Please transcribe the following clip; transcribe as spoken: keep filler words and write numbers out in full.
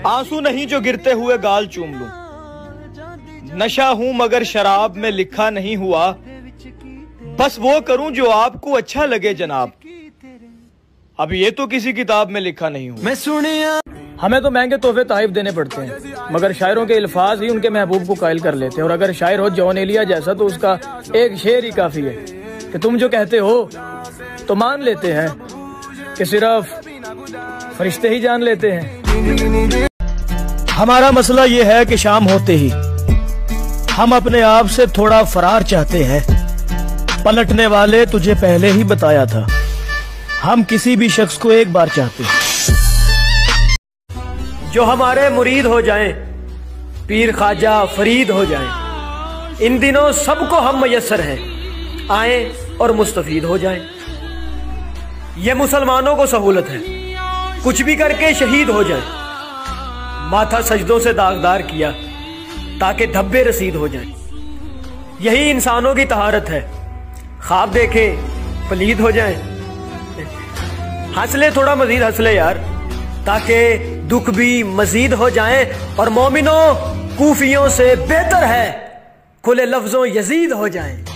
आंसू नहीं जो गिरते हुए गाल चूम लूं, नशा हूं मगर शराब में लिखा नहीं हुआ, बस वो करूं जो आपको अच्छा लगे जनाब। अब ये तो किसी किताब में लिखा नहीं हुआ। मैं सुनिया हमें तो महंगे तोहफे ताइफ देने पड़ते हैं, मगर शायरों के अल्फाज ही उनके महबूब को कायल कर लेते हैं। और अगर शायर हो जॉन एलिया जैसा तो उसका एक शेर ही काफी है कि तुम जो कहते हो तो मान लेते हैं कि सिर्फ फरिश्ते ही जान लेते हैं। हमारा मसला ये है कि शाम होते ही हम अपने आप से थोड़ा फरार चाहते हैं। पलटने वाले तुझे पहले ही बताया था, हम किसी भी शख्स को एक बार चाहते हैं जो हमारे मुरीद हो जाएं, पीर ख्वाजा फरीद हो जाएं। इन दिनों सबको हम मयस्सर हैं, आए और मुस्तफीद हो जाएं। ये मुसलमानों को सहूलत है, कुछ भी करके शहीद हो जाएं। माथा सजदों से दागदार किया ताकि धब्बे रसीद हो जाएं। यही इंसानों की तहारत है, ख्वाब देखे पलीद हो जाएं। हंस ले थोड़ा मजीद हंस ले यार, ताकि दुख भी मजीद हो जाए। और मोमिनों कूफियों से बेहतर है खुले लफ्जों यजीद हो जाएं।